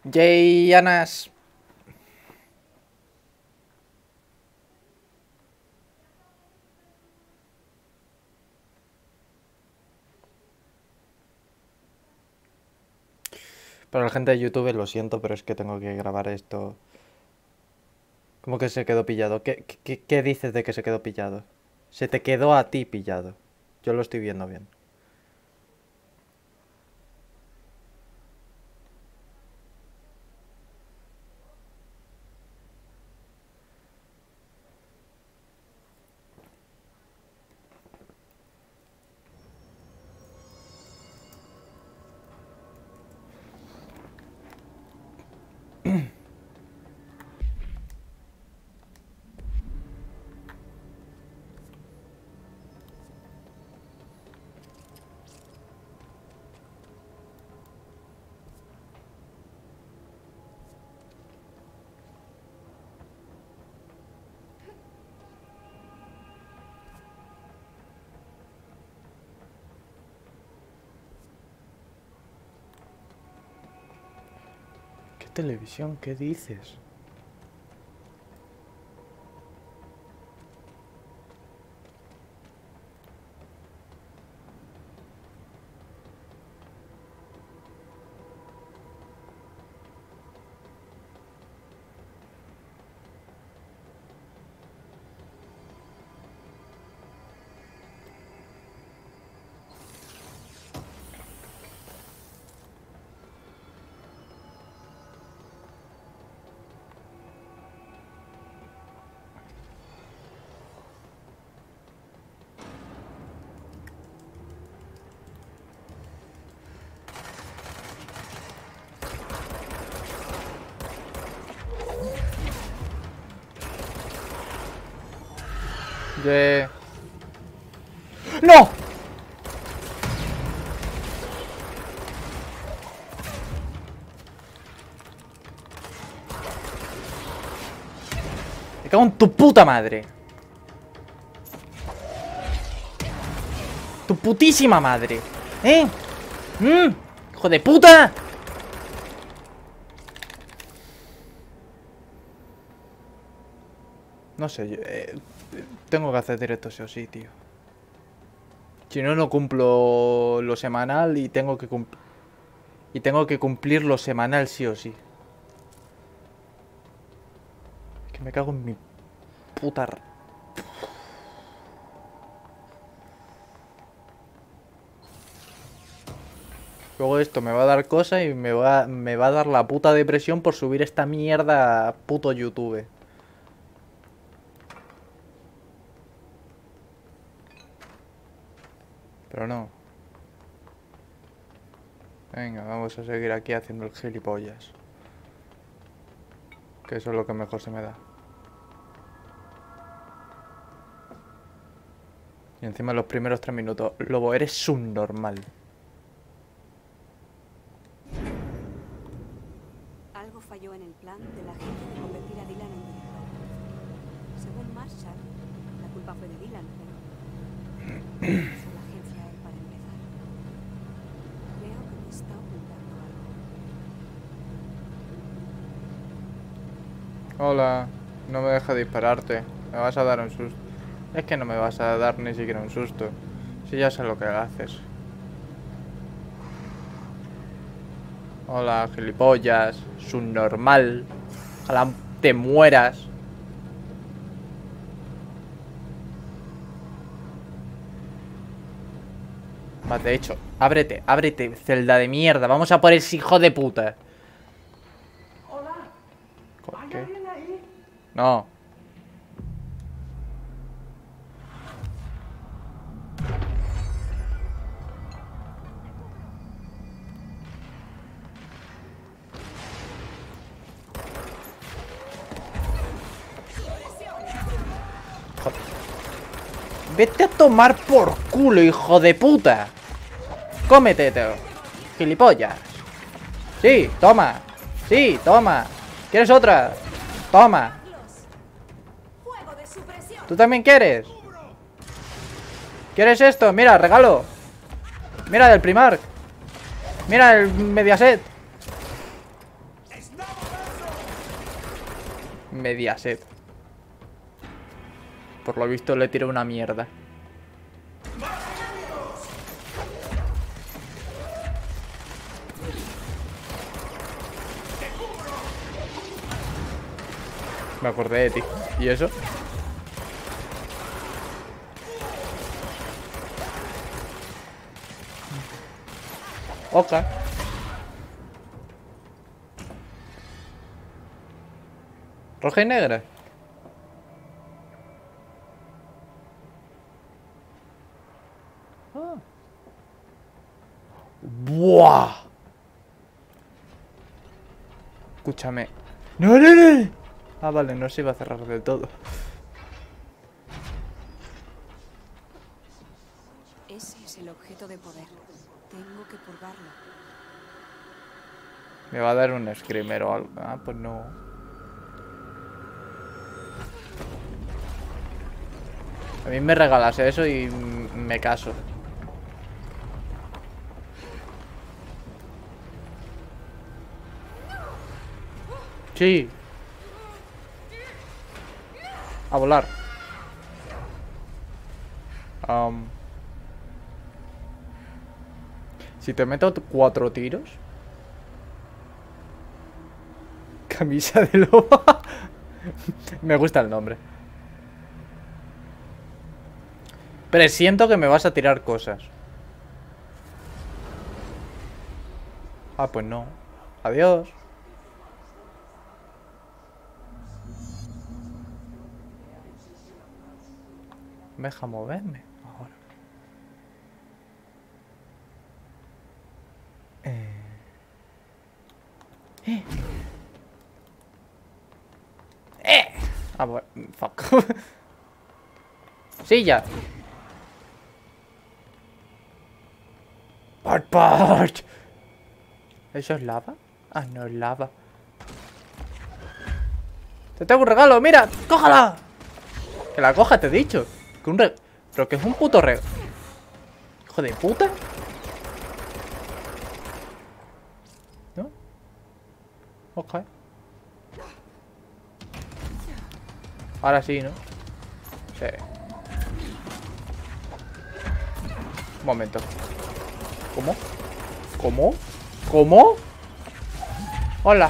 Yay, Anas. Para la gente de YouTube lo siento, pero es que tengo que grabar esto. ¿Cómo que se quedó pillado? ¿Qué dices de que se quedó pillado? Se te quedó a ti pillado. Yo lo estoy viendo bien. ¿Qué televisión? ¿Qué dices? ¡No! Me cago en tu puta madre. Tu putísima madre. ¿Eh? ¡Hijo de puta! No sé, tengo que hacer directo sí o sí, tío. Si no, no cumplo lo semanal y tengo que cumplir lo semanal sí o sí. Es que me cago en mi puta... Luego esto me va a dar cosa y me va a dar la puta depresión por subir esta mierda a puto YouTube. Pero no. Venga, vamos a seguir aquí haciendo el gilipollas. Que eso es lo que mejor se me da. Y encima en los primeros 3 minutos. Lobo, eres un normal. Algo falló en el plan de la gente de convertir a Dylan en director. Según Marshall, la culpa fue de Dylan, pero... hizo la agencia a él para empezar. Creo que me está ocultando algo. Hola. No me deja dispararte. Me vas a dar un susto. Es que no me vas a dar ni siquiera un susto. Si ya sé lo que haces. Hola, gilipollas. Subnormal. Ojalá te mueras. Vale, de hecho, ábrete, ábrete, celda de mierda. Vamos a por ese hijo de puta. Hola. ¿Hay alguien ahí? No. Vete a tomar por culo, hijo de puta. Cómetete, gilipollas. Sí, toma. Sí, toma. ¿Quieres otra? Toma. ¿Tú también quieres? ¿Quieres esto? Mira, regalo. Mira, del Primark. Mira, el Mediaset. Mediaset. Por lo visto le tiré una mierda. Me acordé de ti. ¿Y eso? Ok. Roja y negra. Ah. ¡Buah! Escúchame. ¡No, no, no! Ah, vale, no se iba a cerrar del todo. Ese es el objeto de poder. Tengo que purgarlo. Me va a dar un screamer o algo. Ah, pues no. A mí me regalas eso y me caso. Sí. A volar. Si te meto 4 tiros. Camisa de loba. Me gusta el nombre. Presiento que me vas a tirar cosas. Ah, pues no. Adiós. Me deja moverme ahora. Ah, bueno, fuck. Silla. Part. ¿Eso es lava? Ah, no es lava. Te tengo un regalo, mira, cójala. Que la coja, te he dicho. Que un Pero que es un puto regalo. Hijo de puta. ¿No? Ok. Ahora sí, ¿no? Sí. Un momento. ¿Cómo? ¿Cómo? ¿Cómo? Hola.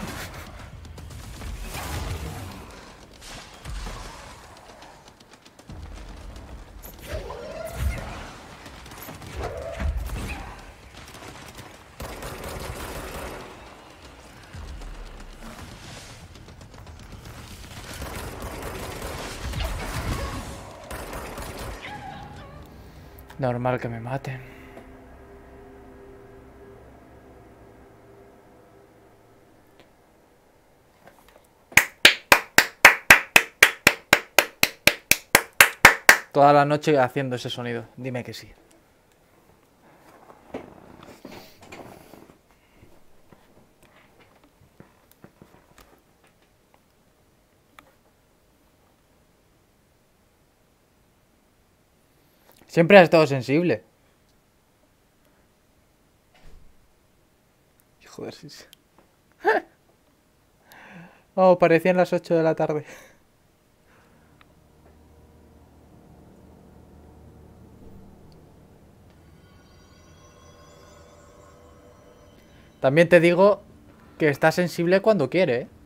Normal que me maten. Toda la noche haciendo ese sonido. Dime que sí. Siempre has estado sensible. Joder, sí. Oh, parecían las 8 de la tarde. También te digo que está sensible cuando quiere, ¿eh?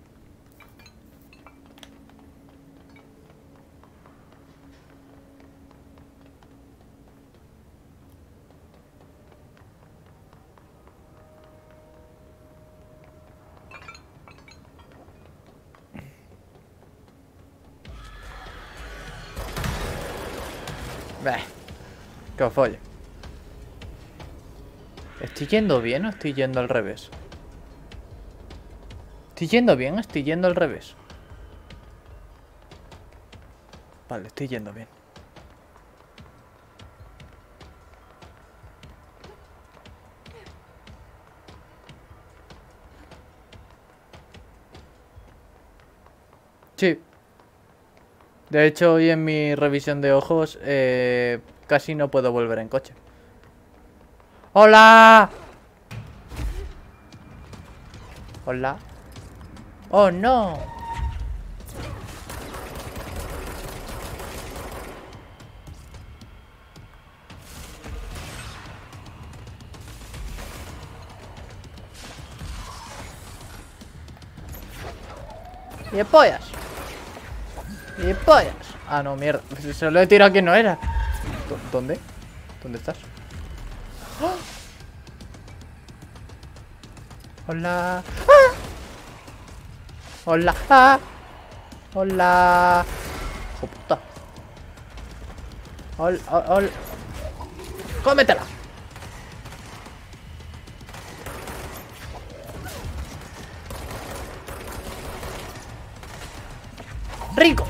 Bah, que os folle. ¿Estoy yendo bien o estoy yendo al revés? ¿Estoy yendo bien o estoy yendo al revés? Vale, estoy yendo bien. Sí. De hecho, hoy en mi revisión de ojos casi no puedo volver en coche. ¡Hola! Hola. ¡Oh, no! Y pollas. Y pollas. Ah, no, mierda. Se lo he tirado a quien no era. ¿Dónde? ¿Dónde estás? ¡Oh! Hola. ¡Ah! Hola. ¡Ah! Hola. Hijo puta. Hola. Hola. Cómetela. Rico.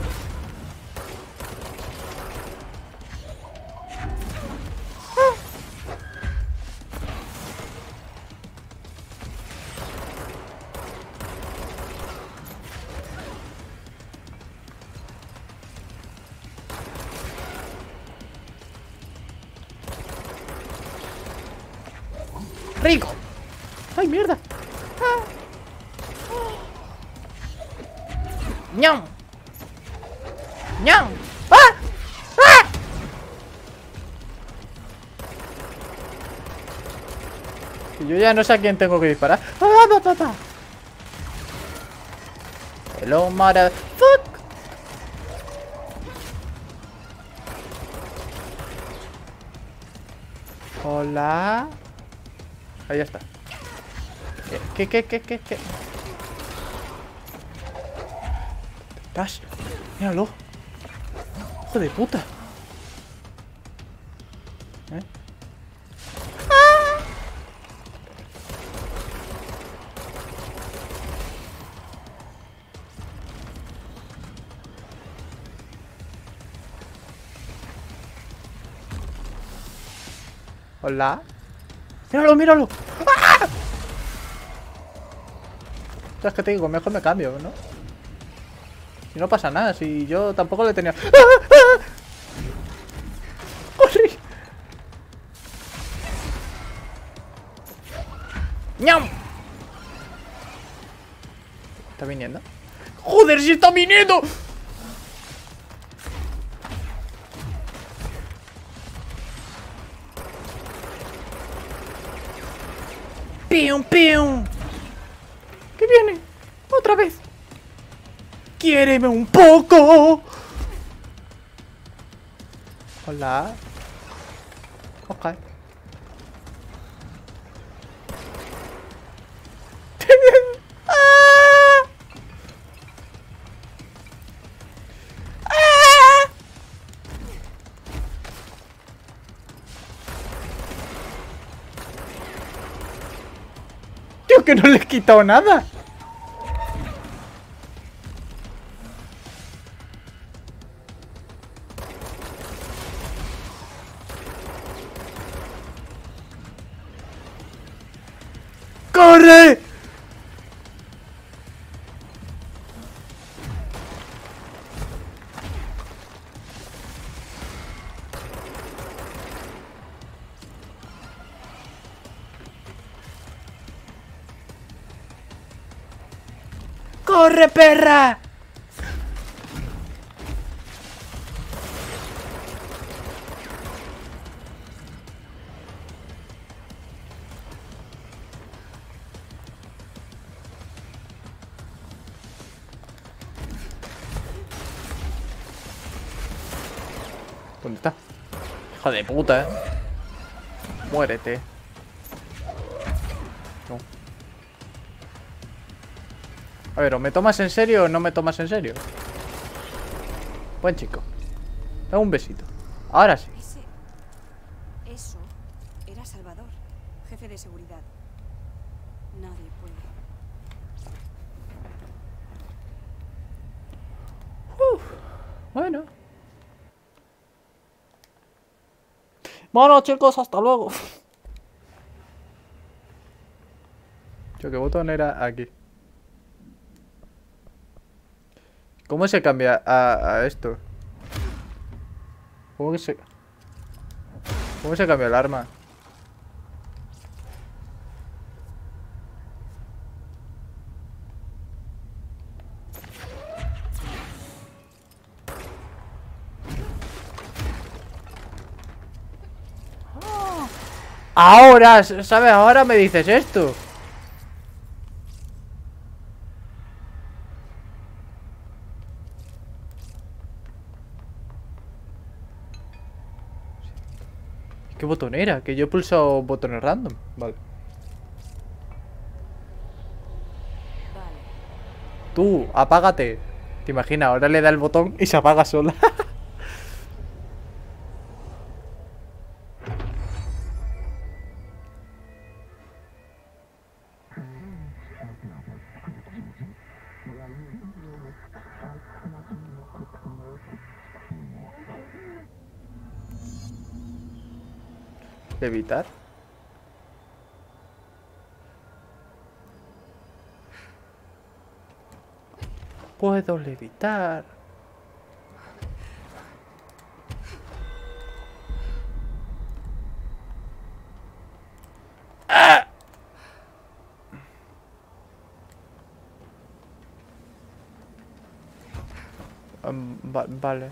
Rico. Ay, mierda. Ah. ¡Ñam! ¡Ñam! ¡Ah! ¡Ah! Y yo ya no sé a quién tengo que disparar. ¡Ah! Hello, motherfuck. Hola. Ahí está. ¿Qué? ¿Estás? Míralo. Hijo de puta. ¿Eh? ¡Ah! Hola. Míralo. ¡Ah! ¿Sabes qué te digo? Mejor me cambio, ¿no? Y no pasa nada, si yo tampoco le tenía... ¡Ah! ¡Corre! ¡Ñam! ¿Está viniendo? ¡Joder, si está viniendo! ¡Pium! ¿Qué viene? ¡Otra vez! ¡Quiéreme un poco! Hola. Ok. ¡Ah! ¡Ah! Tío, que no le he quitado nada. ¡Corre! ¡Corre, perra! ¿Dónde está? Hijo de puta, ¿eh? Muérete. No. A ver, ¿o me tomas en serio o no me tomas en serio? Buen chico. Dame un besito. Ahora sí. Eso era Salvador, jefe de seguridad. Nadie puede. Bueno. Bueno, chicos, hasta luego. Yo, ¿qué botón era aquí? ¿Cómo se cambia a esto? ¿Cómo se cambia el arma? Ahora, ¿sabes? Ahora me dices esto. ¿Qué botón era? Que yo he pulsado botones random. Vale. Vale. Tú, apágate. ¿Te imaginas? Ahora le da el botón y se apaga sola. Evitar. Puedo levitar. ¡Ah! Vale.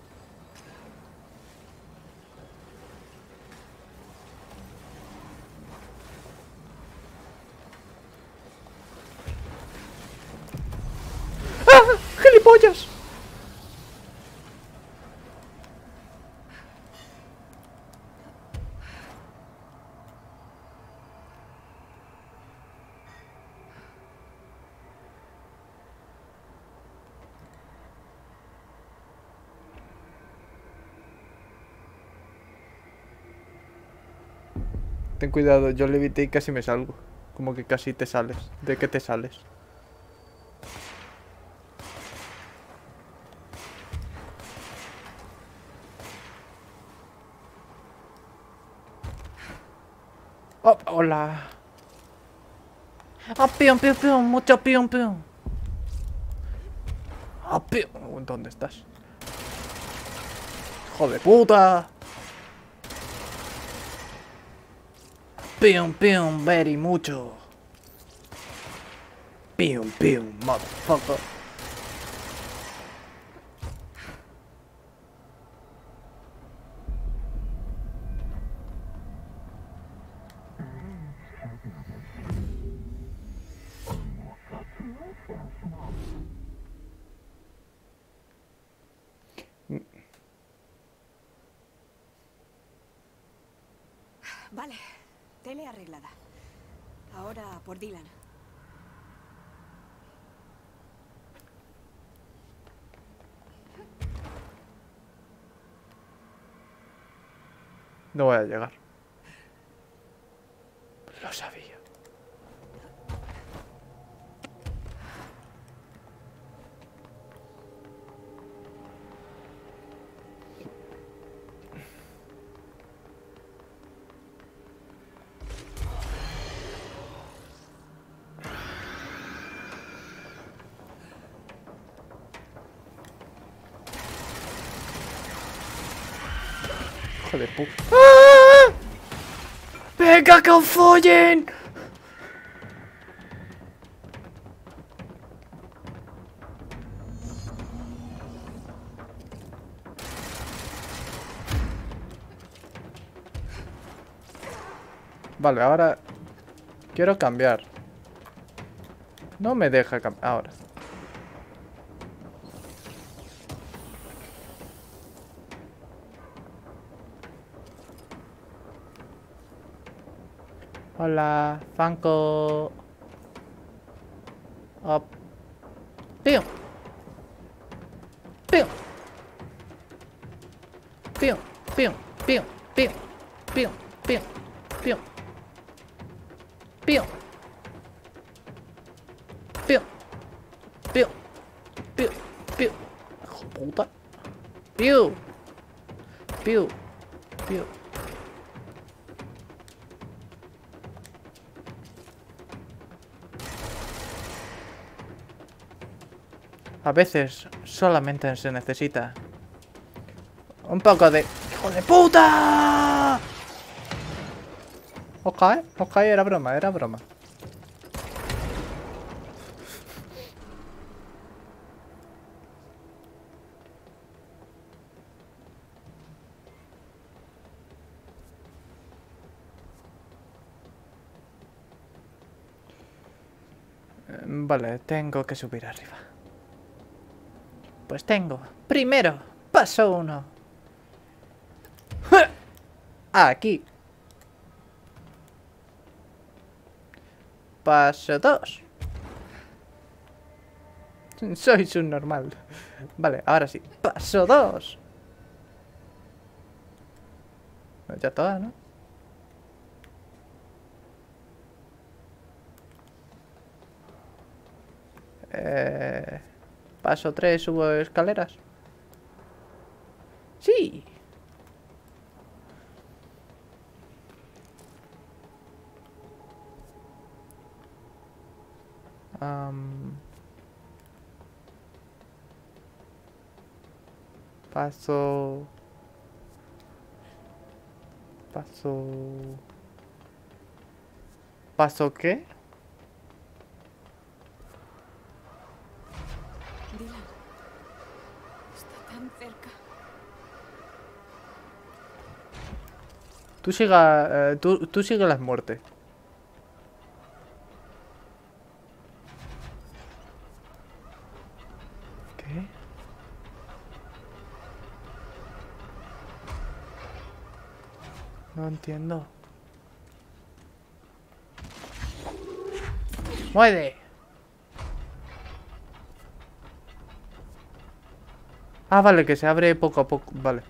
¡Ah! ¡Gilipollas! Ten cuidado, yo levité y casi me salgo. Como que casi te sales. ¿De qué te sales? Oh, hola. Ah, pium, pium, pium, mucho pium, pium. Ah, pium. ¿Dónde estás? ¡Hijo de puta! Pium, pium, very mucho. Pium, pium, motherfucker. Vale. Tele arreglada. Ahora por Dylan. No voy a llegar. Lo sabía. Hijo de puta. ¡Ah! ¡Venga, que os follen! Vale, ahora quiero cambiar. No me deja cambiar. Ahora. Hola, Funko. Up. Pium. Pium. Pium. Pium. Pium. Pium. Pium. Pium. Pium. Pium. Pium. Pium. Pium. Pium. Hijo de puta. Piu. Piu. Piu. A veces solamente se necesita un poco de... ¡Hijo de puta! Ok, era broma, era broma. Vale, tengo que subir arriba. Pues tengo. Primero, paso 1. aquí. Paso 2. Soy subnormal. Vale, ahora sí. Paso 2. Ya está, ¿no? Paso 3, subo escaleras. Sí. Paso... ¿Paso qué? Dylan. Está tan cerca. Tú sigue las muertes. ¿Qué? No entiendo. ¡Muere! Ah, vale, que se abre poco a poco. Vale.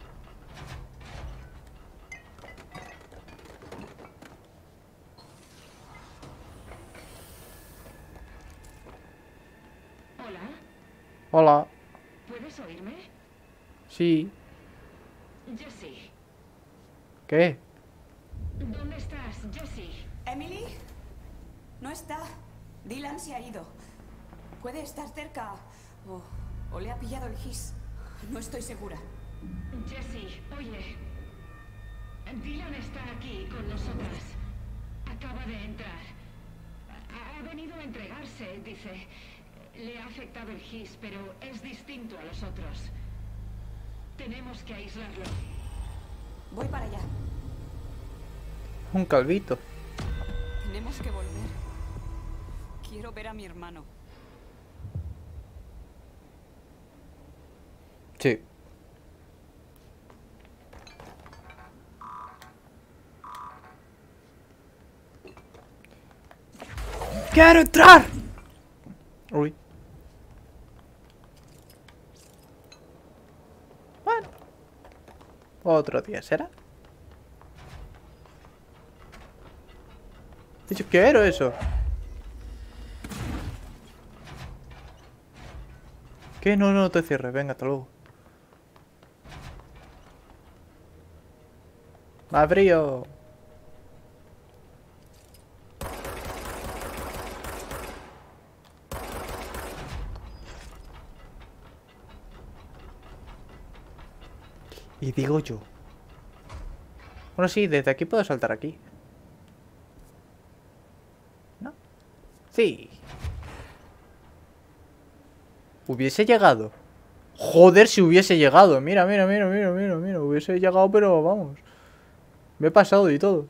Hola, Hola. ¿puedes oírme? Sí. Jessie, ¿Qué? ¿dónde estás, Jessie? ¿Emily? No está. Dylan se ha ido. Puede estar cerca. O le ha pillado el gis. No estoy segura. Jessie, oye. Dylan está aquí con nosotras. Acaba de entrar. Ha venido a entregarse, dice. Le ha afectado el gis, pero es distinto a los otros. Tenemos que aislarlo. Voy para allá. Un calvito. Tenemos que volver. Quiero ver a mi hermano. Sí. ¡Quiero entrar! Uy. Bueno. Otro día será. Yo quiero eso. ¿Qué? No, no te cierres. Venga, hasta luego. Más frío. Y digo yo. Bueno, sí, desde aquí puedo saltar aquí. ¿No? Sí. Hubiese llegado. Joder, si hubiese llegado. Mira, mira, mira, mira, mira, mira. Hubiese llegado, pero vamos. Me he pasado y todo.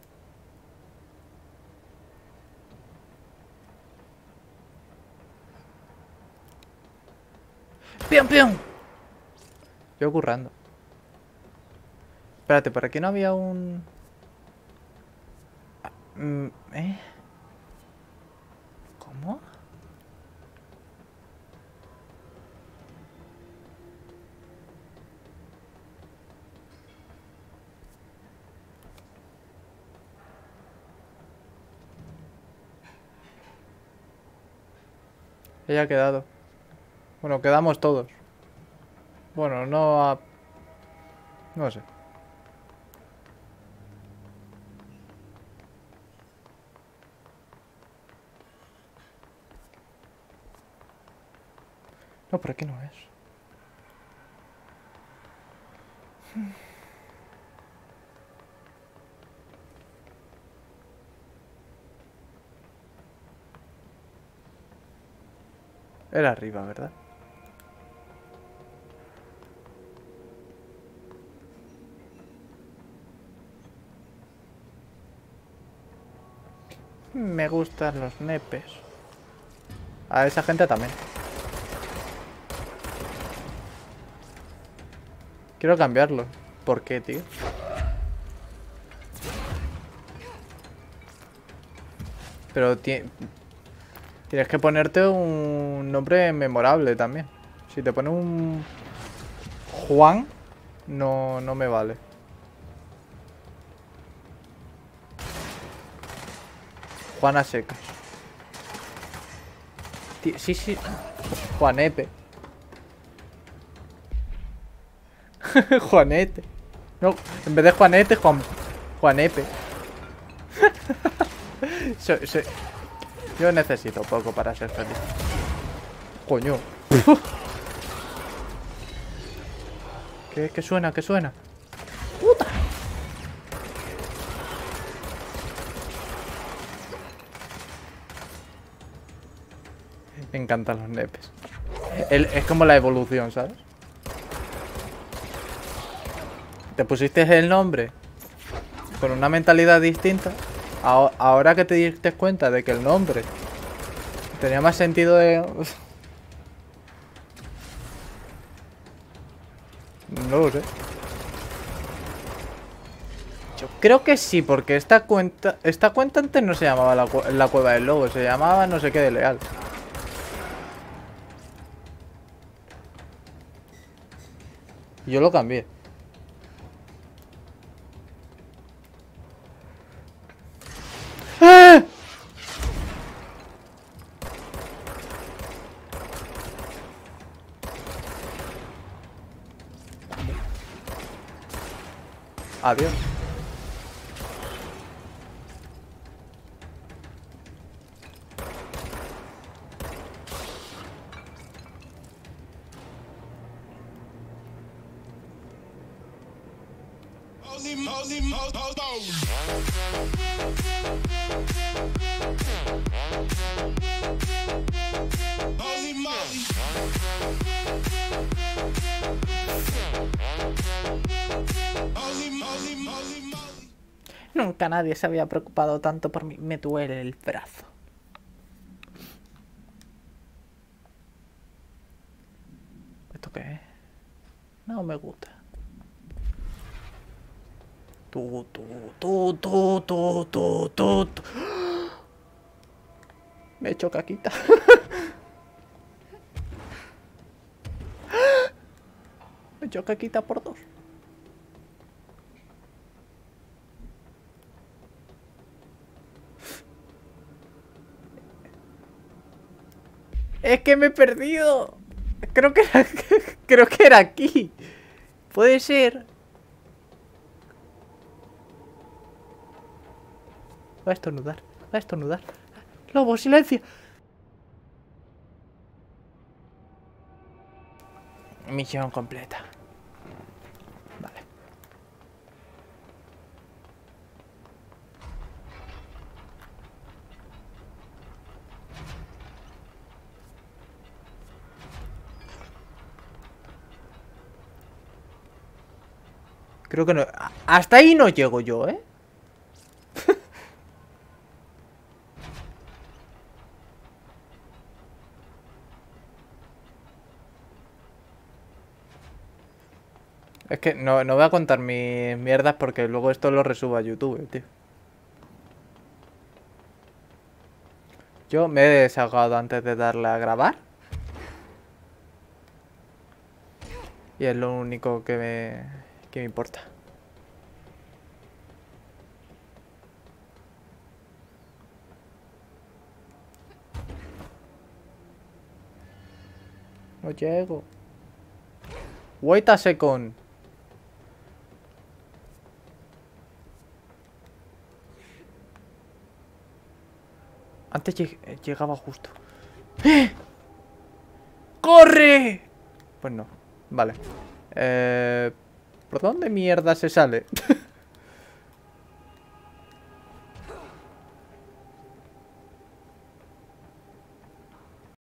¡Pion, pion! Estoy ocurrando. Espérate, ¿por aquí no había un...? ¿Cómo? Ella ha quedado. Bueno, quedamos todos. Bueno, no a... No sé. No, por aquí no es. Era arriba, ¿verdad? Me gustan los nepes. A esa gente también. Quiero cambiarlo. ¿Por qué, tío? Pero tienes que ponerte un nombre memorable también. Si te pones un Juan, no me vale. Juana Secas. Sí, sí. Juanepe. Juanete. No, en vez de Juanete, Juanepe. Yo necesito poco para ser feliz. Coño. ¿Qué suena? ¿Qué suena? ¡Puta! Me encantan los nepes. Es como la evolución, ¿sabes? Te pusiste el nombre con una mentalidad distinta. Ahora que te diste cuenta de que el nombre tenía más sentido de... No lo sé. Yo creo que sí, porque esta cuenta antes no se llamaba la Cueva del Lobo, se llamaba no sé qué de Leal. Yo lo cambié. ¡Ah! Adiós. Nunca nadie se había preocupado tanto por mí. Me duele el brazo. ¿Esto qué es? No me gusta. Tú. Me he hecho caquita. Me he hecho caquita por 2. Es que me he perdido. Creo que era aquí. Puede ser. Va a estornudar. Va a estornudar. Lobo, silencio. Misión completa. Vale. Creo que no. Hasta ahí no llego yo, ¿eh? Es que no voy a contar mis mierdas porque luego esto lo resubo a YouTube, tío. Yo me he desahogado antes de darle a grabar. Y es lo único que me importa. No llego. Wait a second. Antes llegaba justo. ¡Eh! ¡Corre! Pues no. Vale. ¿Por dónde mierda se sale?